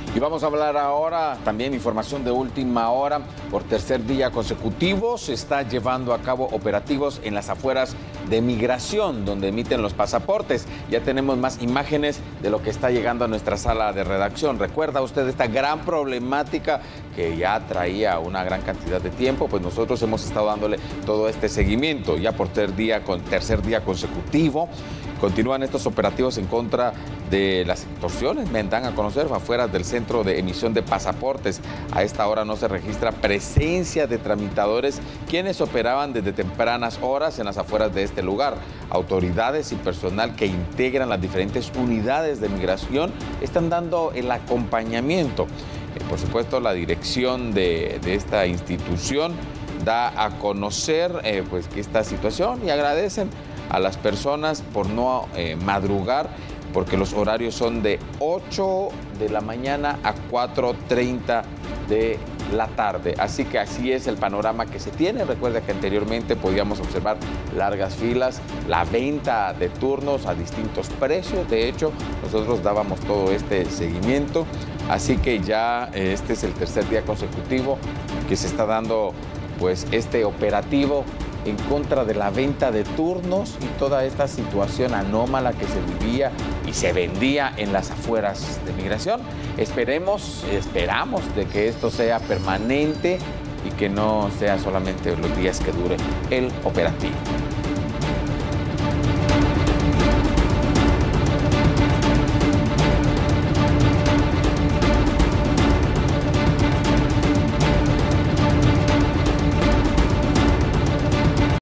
Y vamos a hablar ahora también información de última hora. Por tercer día consecutivo se está llevando a cabo operativos en las afueras de Migración, donde emiten los pasaportes. Ya tenemos más imágenes de lo que está llegando a nuestra sala de redacción. ¿Recuerda usted esta gran problemática que ya traía una gran cantidad de tiempo? Pues nosotros hemos estado dándole todo este seguimiento. Ya por tercer día consecutivo continúan estos operativos en contra de las extorsiones. Me dan a conocer afuera del centro de emisión de pasaportes. A esta hora no se registra presencia de tramitadores quienes operaban desde tempranas horas en las afueras de este lugar. Autoridades y personal que integran las diferentes unidades de migración están dando el acompañamiento. Por supuesto, la dirección de esta institución da a conocer pues esta situación y agradecen a las personas por no madrugar, porque los horarios son de 8 de la mañana a 4:30 de la tarde. Así que así es el panorama que se tiene. Recuerda que anteriormente podíamos observar largas filas, la venta de turnos a distintos precios. De hecho, nosotros dábamos todo este seguimiento. Así que ya este es el tercer día consecutivo que se está dando pues este operativo en contra de la venta de turnos y toda esta situación anómala que se vivía y se vendía en las afueras de Migración. Esperamos de que esto sea permanente y que no sea solamente los días que dure el operativo.